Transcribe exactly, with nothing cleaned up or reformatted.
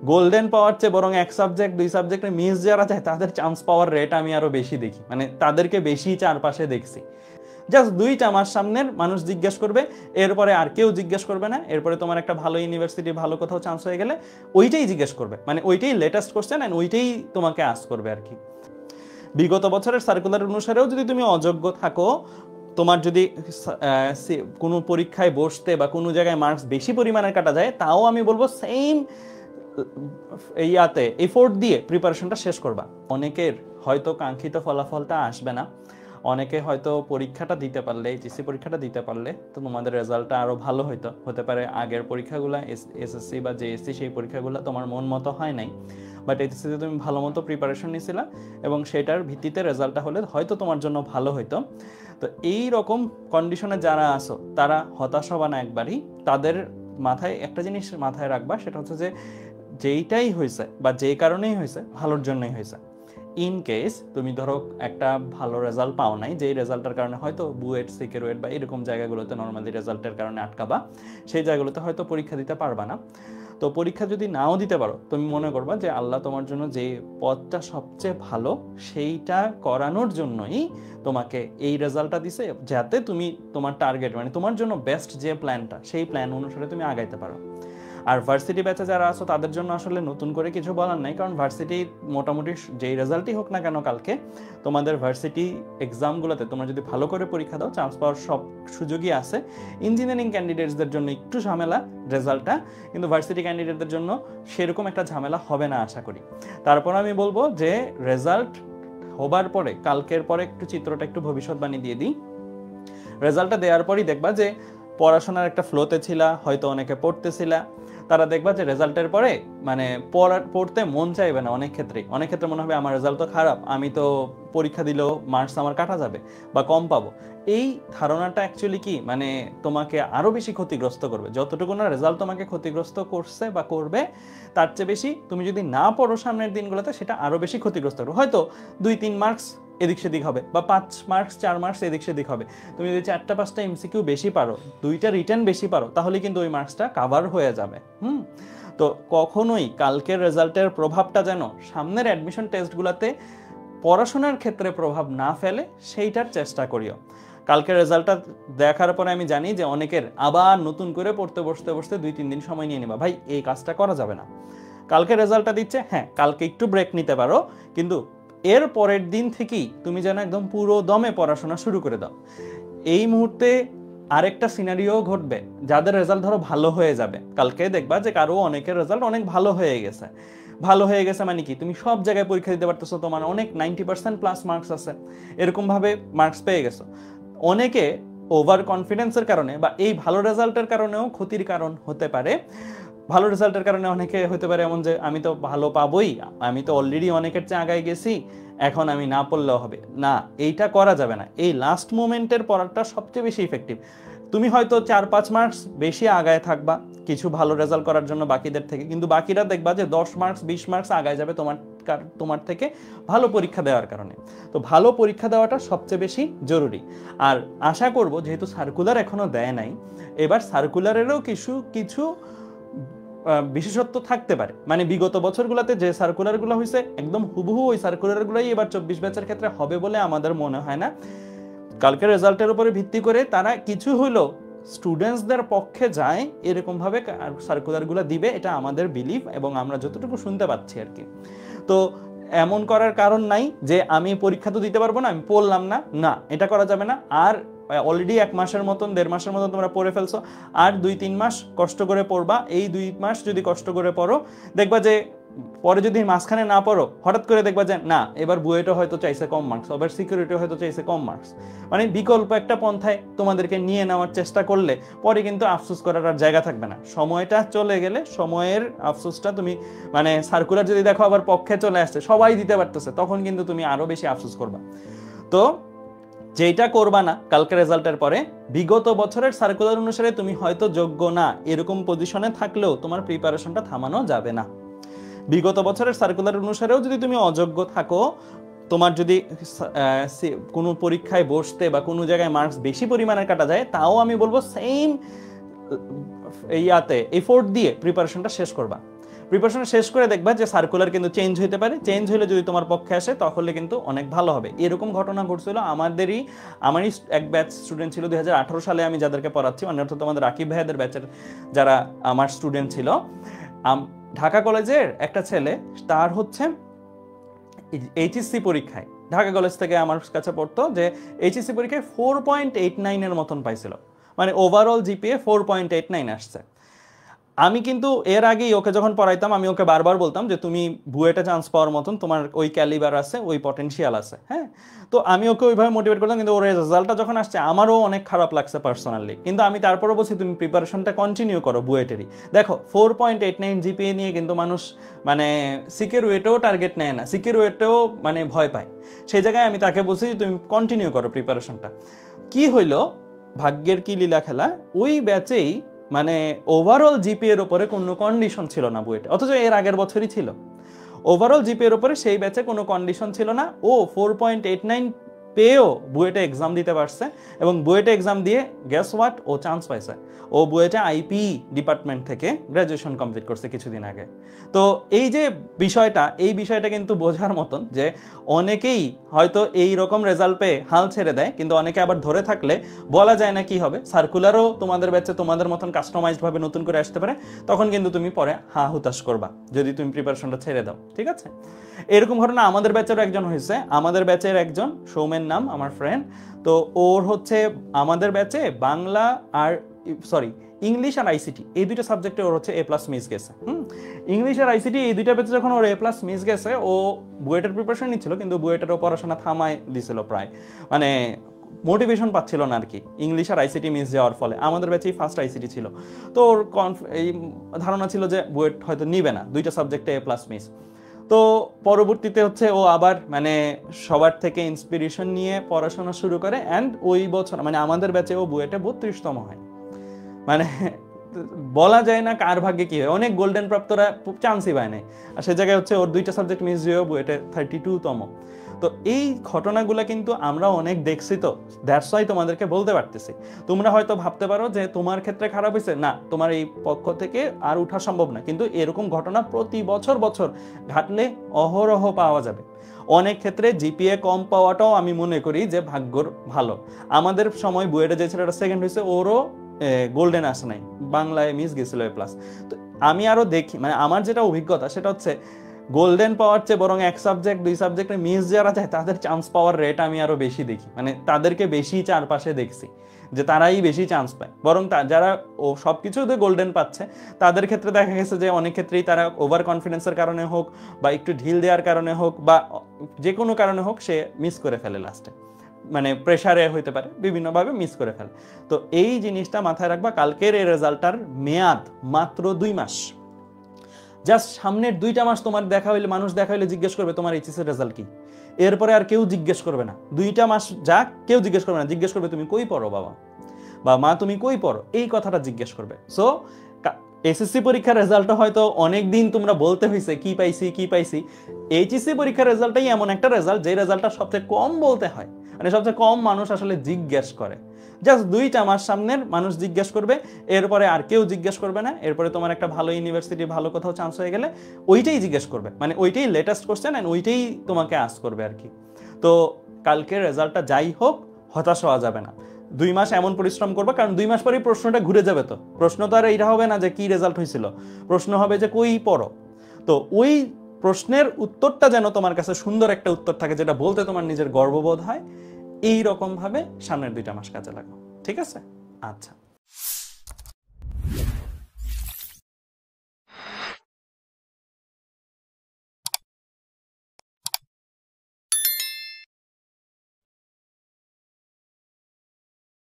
Golden পাওয়ার চেয়ে বরং এক সাবজেক্ট দুই সাবজেক্টে মিস যারা যায় তাদের চান্স পাওয়ার রেট আমি আরো বেশি দেখি, মানে তাদেরকে বেশি চারপাশে দেখছি। জাস্ট দুইটা মাস সামনের মানুষ জিজ্ঞেস করবে, এরপরে আর কেউ জিজ্ঞেস করবে না। এরপরে তোমার একটা ভালো ইউনিভার্সিটি ভালো কোথাও চান্স হয়ে গেলে ওইটাই জিজ্ঞেস করবে, মানে ওইটাই লেটেস্ট কোশ্চেন এন্ড ওইটাই তোমাকে আস্ক করবে আর কি। বিগত বছরের সার্কুলার অনুসারেও যদি তুমি অযোগ্য থাকো, তোমার যদি কোনো পরীক্ষায় বসতে বা কোনো জায়গায় মার্কস বেশি পরিমাণের কাটা যায়, তাও আমি বলবো সেম ইয়াতে এফোর্ট দিয়ে প্রিপারেশনটা শেষ করবা। অনেকের হয়তো কাঙ্ক্ষিত ফলাফলটা আসবে না, অনেকে হয়তো পরীক্ষাটা দিতে পারলে, এইচএসসি পরীক্ষাটা দিতে পারলে তো তোমাদের রেজাল্টটা আরো ভালো হইতো, হতে পারে আগের পরীক্ষাগুলো এসএসসি বা জেএসসি সেই পরীক্ষাগুলো তোমার মন মতো হয় নাই, বাট এইচএসসিতে তুমি ভালো মতো প্রিপারেশন নিয়েছিলা এবং সেটার ভিত্তিতে রেজাল্টটা হলে হয়তো তোমার জন্য ভালো হইতো। তো এই রকম কন্ডিশনে যারা আসো তারা হতাশ হবা না একবারই। তাদের মাথায় একটা জিনিস মাথায় রাখবা, সেটা হচ্ছে যে যেইটাই হয়েছে বা যেই কারণেই হয়েছে ভালোর জন্যই হয়েছে। ইন কেস তুমি ধরো একটা ভালো রেজাল্ট পাও নাই, যেই রেজাল্টের কারণে হয়তো বুয়েট সিকেরুয়েট বা এরকম জায়গাগুলোতে নর্মালি রেজাল্টের কারণে আটকাবা, সেই জায়গাগুলোতে হয়তো পরীক্ষা দিতে পারবা না। তো পরীক্ষা যদি নাও দিতে পারো, তুমি মনে করবা যে আল্লাহ তোমার জন্য যে পথটা সবচেয়ে ভালো সেইটা করানোর জন্যই তোমাকে এই রেজাল্টটা দিছে, যাতে তুমি তোমার টার্গেট মানে তোমার জন্য বেস্ট যে প্ল্যানটা সেই প্ল্যান অনুসারে তুমি আগাইতে পারো। আর ভার্সিটি ব্যাচে যারা আছো তাদের জন্য আসলে নতুন করে কিছু বলার নাই, কারণ ভার্সিটি মোটামুটি যেই রেজাল্টই হোক না কেন কালকে তোমাদের ভার্সিটি এক্সামগুলোতে তোমরা যদি ভালো করে পরীক্ষা দাও চান্স পাওয়ার সব সুযোগই আছে। ইঞ্জিনিয়ারিং ক্যান্ডিডেটসদের জন্য একটু ঝামেলা রেজাল্টটা, কিন্তু ভার্সিটি ক্যান্ডিডেটদের জন্য সেরকম একটা ঝামেলা হবে না আশা করি। তারপর আমি বলবো যে রেজাল্ট হবার পরে কালকের পরে একটু চিত্রটা একটু ভবিষ্যৎবাণী দিয়ে দিই। রেজাল্টটা দেওয়ার পরই দেখবা যে পড়াশোনার একটা ফ্লোতে ছিলা, হয়তো অনেকে পড়তেছিলা, তারা দেখবা যে রেজাল্টের পরে মানে পড়তে মন চাইবে না। অনেক ক্ষেত্রেই অনেক ক্ষেত্রে মনে হবে আমার রেজাল্ট তো খারাপ, আমি তো পরীক্ষা দিলেও মার্কস আমার কাটা যাবে বা কম পাবো। এই ধারণাটা অ্যাকচুয়ালি কি মানে তোমাকে আরো বেশি ক্ষতিগ্রস্ত করবে। যতটুকু না রেজাল্ট তোমাকে ক্ষতিগ্রস্ত করছে বা করবে, তার চেয়ে বেশি তুমি যদি না পড়ো সামনের দিনগুলোতে সেটা আরো বেশি ক্ষতিগ্রস্ত করবে। হয়তো দুই তিন মার্কস এদিক সেদিক হবে বা পাঁচ মার্কস চার মার্কস এদিক সেদিক হবে। তুমি যদি চারটা পাঁচটা এমসিকিউ বেশি পারো, দুইটা রিটেন বেশি পারো, তাহলে কিন্তু ওই মার্কসটা কাভার হয়ে যাবে। হুম তো কখনোই কালকের রেজাল্টের প্রভাবটা যেন সামনের অ্যাডমিশন টেস্টগুলোতে পড়াশোনার ক্ষেত্রে প্রভাব না ফেলে সেইটার চেষ্টা করিও। কালকের রেজাল্টটা দেখার পরে আমি জানি যে অনেকের আবার নতুন করে পড়তে বসতে বসতে দুই তিন দিন সময় নিয়ে নেবা। ভাই এই কাজটা করা যাবে না। কালকে রেজাল্টটা দিচ্ছে, হ্যাঁ কালকে একটু ব্রেক নিতে পারো, কিন্তু এর পরের দিন থেকেই তুমি যেন একদম পুরো দমে পড়াশোনা শুরু করে দাও। এই মুহূর্তে আরেকটা সিনারিও ঘটবে, যাদের রেজাল্ট ধরো ভালো হয়ে যাবে, কালকে দেখবা যে কারো অনেকের রেজাল্ট অনেক ভালো হয়ে গেছে। ভালো হয়ে গেছে মানে কি, তুমি সব জায়গায় পরীক্ষা দিতে পারতেছো, তোমার অনেক নাইনটি পার্সেন্ট প্লাস মার্কস আছে, এরকম ভাবে মার্কস পেয়ে গেছো। অনেকে ওভার কনফিডেন্সের কারণে বা এই ভালো রেজাল্টের কারণেও ক্ষতির কারণ হতে পারে। ভালো রেজাল্টের কারণে অনেকে হতে পারে এমন যে আমি তো ভালো পাবোই, আমি তো অলরেডি অনেকের চেয়ে আগায় গেছি, এখন আমি না পড়লেও হবে না। এইটা করা যাবে না। এই লাস্ট মোমেন্টের পড়াটা সবচেয়ে বেশি ইফেক্টিভ। তুমি হয়তো চার পাঁচ মার্কস বেশি আগায় থাকবা কিছু ভালো রেজাল্ট করার জন্য বাকিদের থেকে, কিন্তু বাকিরা দেখবা যে দশ মার্কস বিশ মার্কস আগায় যাবে তোমার তোমার থেকে ভালো পরীক্ষা দেওয়ার কারণে। তো ভালো পরীক্ষা দেওয়াটা সবচেয়ে বেশি জরুরি। আর আশা করব যেহেতু সার্কুলার এখনো দেয় নাই, এবার সার্কুলারেরও কিছু কিছু বিশেষত্ব থাকতে পারে। মানে বিগত বছরগুলোতে যে সার্কুলারগুলো হয়েছে একদম হুবহু ওই সার্কুলারগুলোই এবার চব্বিশ ব্যাচের ক্ষেত্রে হবে বলে আমাদের মনে হয় না। কালকের রেজাল্টের উপরে ভিত্তি করে তারা কিছু হইলো স্টুডেন্টসদের পক্ষে যায় এরকম ভাবে সার্কুলারগুলো দিবে, এটা আমাদের বিলিভ এবং আমরা যতটুকু শুনতে পাচ্ছি আর কি। তো এমন করার কারণ নাই যে আমি পরীক্ষা তো দিতে পারবো না, আমি পড়লাম না, না এটা করা যাবে না। আর অলরেডি এক মাসের মতন দেড় মাসের মতন তোমরা পড়ে ফেলছো, আর দুই তিন মাস কষ্ট করে পড়বা। এই দুই মাস যদি কষ্ট করে পড়ো, দেখবা যে পরে যদি মাঝখানে না পড়ো, হঠাৎ করে দেখবা যে না এবার বুয়েটও হয়তো চাইছে কম মার্কস, আবার সিকিউরিটি হয়তো চাইছে কম মার্কস। মানে বিকল্প একটা পন্থায় তোমাদেরকে নিয়ে নেওয়ার চেষ্টা করলে পরে কিন্তু আফসোস করার আর জায়গা থাকবে না। সময়টা চলে গেলে সময়ের আফসোসটা তুমি মানে সার্কুলার যদি দেখো আবার পক্ষে চলে আসছে, সবাই দিতে পারতেছে, তখন কিন্তু তুমি আরো বেশি আফসোস করবা। তো যেটা করবা না কালকে রেজাল্টের পরে, বিগত বছরের সার্কুলার অনুসারে তুমি হয়তো যোগ্য না এরকম পজিশনে থাকলেও তোমার প্রিপারেশনটা থামানো যাবে না। বিগত বছরের সার্কুলার অনুসারেও যদি তুমি অযোগ্য থাকো, তোমার যদি কোনো পরীক্ষায় বসতে বা কোনো জায়গায় মার্কস বেশি পরিমাণের কাটা যায়, তাও আমি বলবো সেম ইয়াতে এফোর্ট দিয়ে প্রিপারেশনটা শেষ করবা। প্রিপারেশন শেষ করে দেখবা যে সার্কুলার কিন্তু চেঞ্জ হতে পারে, চেঞ্জ হলে যদি তোমার পক্ষে আসে তাহলে কিন্তু অনেক ভালো হবে। এরকম ঘটনা ঘটছিল আমাদেরই, আমারই এক ব্যাচ স্টুডেন্ট ছিল দুই হাজার আঠারো সালে আমি যাদেরকে পড়াচ্ছি, মানে অর্থাৎ তোমাদের রাকিব ভাইয়াদের ব্যাচের যারা আমার স্টুডেন্ট ছিল, ঢাকা কলেজের একটা ছেলে, তার হচ্ছে এইচএসসি পরীক্ষায়, ঢাকা কলেজ থেকে আমার কাছে পড়তো, যে এইচএসসি পরীক্ষায় ফোর পয়েন্ট এইট নাইনের মতন পাইছিল, মানে overall GPA four point eight nine আসছে। আমি কিন্তু এর আগেই ওকে যখন পড়াইতাম আমি ওকে বারবার বলতাম যে তুমি বুয়েটে চান্স পাওয়ার মতন তোমার ওই ক্যালিবার আছে, ওই পটেনশিয়াল আছে, হ্যাঁ। তো আমি ওকে ওইভাবে মোটিভেট করতাম, কিন্তু ওর রেজাল্টটা যখন আসছে আমারও অনেক খারাপ লাগছে পার্সোনালি, কিন্তু আমি তারপরে বলছি তুমি প্রিপারেশনটা কন্টিনিউ করো বুয়েটেরই। দেখো four point eight nine GPA নিয়ে কিন্তু মানুষ মানে সিকের ওয়েটেও টার্গেট নেয় না, সিকের ওয়েটেও মানে ভয় পায়। সেই জায়গায় আমি তাকে বলছি যে তুমি কন্টিনিউ করো প্রিপারেশনটা। কি হইলো, ভাগ্যের কি লীলা খেলা, ওই ব্যাচেই মানে ওভারঅল জিপি এর উপরে কোনো কন্ডিশন ছিল না বুয়েটে, অথচ এর আগের বছরই ছিল। ওভারঅল জিপি এর উপরে সেই ব্যাচে কোনো কন্ডিশন ছিল না, ও ফোর পয়েন্ট এইট নাইন পেয়েও বুয়েটে এক্সাম দিতে পারছে, এবং বুয়েটে এক্সাম দিয়ে গ্যাস হোয়াট, ও চান্স পাইছে। ও বুয়েটে আইপি ডিপার্টমেন্ট থেকে গ্র্যাজুয়েশন কমপ্লিট করছে কিছুদিন আগে। তো এই যে বিষয়টা, এই বিষয়টা কিন্তু বোঝার মতন যে অনেকেই হয়তো এই রকম রেজাল্ট পেয়ে হাল ছেড়ে দেয়, কিন্তু অনেকে আবার ধরে থাকলে বলা যায় না কি হবে, সার্কুলারও তোমাদের ব্যাচে তোমাদের মতন কাস্টমাইজড ভাবে নতুন করে আসতে পারে, তখন কিন্তু তুমি পরে হা হুতাশ করবা যদি তুমি প্রিপারেশনটা ছেড়ে দাও, ঠিক আছে। এরকম ঘটনা আমাদের ব্যাচেরও একজন হয়েছে, আমাদের ব্যাচের একজন সৌমেন নাম, আমার ফ্রেন্ড। তো ওর হচ্ছে আমাদের ব্যাচে বাংলা আর সরি ইংলিশ আর আইসিটি এই দুইটা সাবজেক্টে ওর হচ্ছে এ প্লাস মিস গেছে। হুম, ইংলিশ আর আইসিটি এই দুইটা ব্যাচে যখন ওর এ প্লাস মিস গেছে, ও বুয়েটের প্রিপারেশন নিচ্ছিল, কিন্তু বুয়েটেরও পড়াশোনা থামায় দিছিল প্রায়, মানে মোটিভেশন পাচ্ছিল না আর কি, ইংলিশ আর আইসিটি মিস যাওয়ার ফলে। আমাদের ব্যাচেই ফার্স্ট আইসিটি ছিল, তো ওর এই ধারণা ছিল যে বুয়েট হয়তো নিবে না, দুইটা সাবজেক্টে এ প্লাস মিস। তো পরবর্তীতে হচ্ছে ও আবার মানে সবার থেকে ইন্সপিরেশন নিয়ে পড়াশোনা শুরু করে, অ্যান্ড ওই বছর মানে আমাদের ব্যাচে ও বুয়েটে বত্রিশতম হয়। মানে বলা যায় না কার ভাগ্যে কি হয়, অনেক গোল্ডেন প্রাপ্তরা চান্সই পায় নাই, আর সে জায়গায় হচ্ছে ওর দুইটা সাবজেক্ট মিস হয়েও বুয়েটে থার্টি টু তম। তো এই ঘটনাগুলো কিন্তু আমরা অনেক দেখছি, তো দ্যাটস ওয়াই তোমাদেরকে বলতে পারতেছি। তোমরা হয়তো ভাবতে পারো যে তোমার ক্ষেত্রে খারাপ হয়েছে, না, তোমার এই পক্ষ থেকে আর উঠা সম্ভব না, কিন্তু এরকম ঘটনা প্রতি বছর বছর ঘাটলে অহরহ পাওয়া যাবে। অনেক ক্ষেত্রে জিপিএ কম পাওয়াটাও আমি মনে করি যে ভাগ্যর ভালো। আমাদের সময় বুয়েটে যে ছেলেটা সেকেন্ড হয়েছে, ওরও গোল্ডেন আসে নাই, বাংলায় মিস গেছিল এ প্লাস। তো আমি আরো দেখি, মানে আমার যেটা অভিজ্ঞতা সেটা হচ্ছে গোল্ডেন পাওয়ার চেয়ে বরং এক সাবজেক্ট দুই সাবজেক্টে মিস যারা যায় তাদের চান্স পাওয়ার রেট আমি আরো বেশি দেখি, মানে তাদেরকে বেশি চারপাশে দেখছি যে তারাই বেশি চান্স পায়, বরং যারা ও সবকিছুতে গোল্ডেন পাচ্ছে তাদের ক্ষেত্রে দেখা গেছে যে অনেক ক্ষেত্রেই তারা ওভার কনফিডেন্সের কারণে হোক বা একটু ঢিল দেওয়ার কারণে হোক বা যে কোনো কারণে হোক সে মিস করে ফেলে লাস্টে, মানে প্রেসারে হইতে পারে, বিভিন্নভাবে মিস করে ফেলে। তো এই জিনিসটা মাথায় রাখবা, কালকের এই রেজাল্টটার মেয়াদ মাত্র দুই মাস। জাস্ট সামনের দুইটা মাস তোমার দেখা হইলে, মানুষ দেখা হইলে জিজ্ঞেস করবে তোমার এইচএসসি রেজাল্ট কি, এরপরে আর কেউ জিজ্ঞেস করবে না। দুইটা মাস যাক কেউ জিজ্ঞেস করবে না, জিজ্ঞেস করবে তুমি কই পড়ো বাবা বা মা, তুমি কই পড়ো, এই কথাটা জিজ্ঞেস করবে। সো এসএসসি পরীক্ষার রেজাল্টটা হয়তো অনেক দিন তোমরা বলতে হয়েছে কি পাইছি কি পাইছি, এইচএসসি পরীক্ষার রেজাল্টটাই এমন একটা রেজাল্ট যে রেজাল্টটা সবচেয়ে কম বলতে হয়, মানে সবচেয়ে কম মানুষ আসলে জিজ্ঞেস করে। জাস্ট দুইটা মাস সামনের মানুষ জিজ্ঞেস করবে, এরপরে আর কেউ জিজ্ঞেস করবে না। এরপরে তোমার একটা ভালো ইউনিভার্সিটি ভালো কোথাও চান্স হয়ে গেলে ওইটাই জিজ্ঞেস করবে, মানে ওইটাই লেটেস্ট কোশ্চেন এন্ড ওইটাই তোমাকে আস্ক করবে আর কি। তো কালকের রেজাল্টটা যাই হোক, হতাশ হওয়া যাবে না। দুই মাস এমন পরিশ্রম করবা, কারণ দুই মাস পরেই প্রশ্নটা ঘুরে যাবে। তো প্রশ্ন তো আর এইটা হবে না যে কি রেজাল্ট হয়েছিল, প্রশ্ন হবে যে কই পড়ো। তো ওই প্রশ্নের উত্তরটা যেন তোমার কাছে সুন্দর একটা উত্তর থাকে, যেটা বলতে তোমার নিজের গর্ববোধ হয়, এই রকম ভাবে সামনের দুইটা মাস কাজে লাগাও, ঠিক আছে? আচ্ছা।